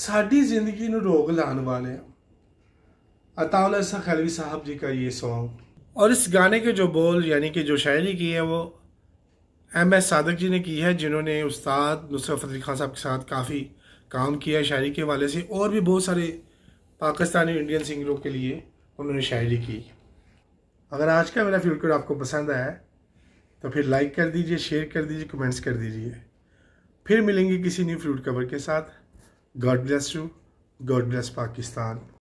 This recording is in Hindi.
साड़ी जिंदगी नूं रोग लाने वाले अताउल हसन खलवी साहब जी का ये सॉन्ग और इस गाने के जो बोल यानी कि जो शायरी की है वो MS सादक जी ने की है, जिन्होंने उस्ताद नुसरत फ़तेह अली खान साहब के साथ काफ़ी काम किया है शायरी के हवाले से, और भी बहुत सारे पाकिस्तानी इंडियन सिंगरों के लिए उन्होंने शायरी की। अगर आज का मेरा फील्ड कोड आपको पसंद आया तो फिर लाइक कर दीजिए, शेयर कर दीजिए, कमेंट्स कर दीजिए। फिर मिलेंगे किसी न्यू फ्लूट कवर के साथ। God bless you, God bless Pakistan.